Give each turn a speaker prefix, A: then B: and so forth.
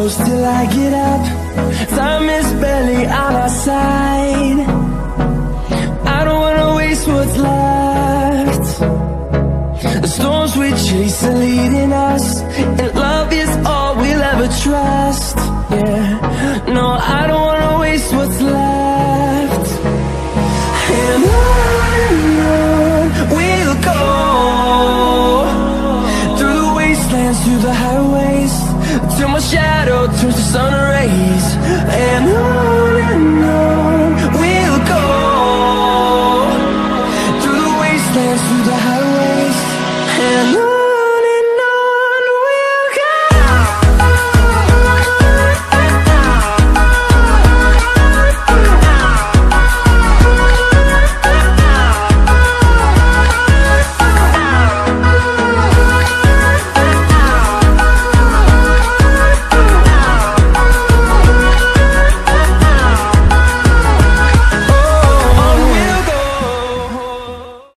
A: close till I get up. Time is barely on our side. I don't wanna waste what's left. The storms we chase are leading us, and love is all we'll ever trust. Yeah, no, I don't wanna waste what's left. And on we'll go, through the wastelands, through the highways, till my shadow turns to sun rays. And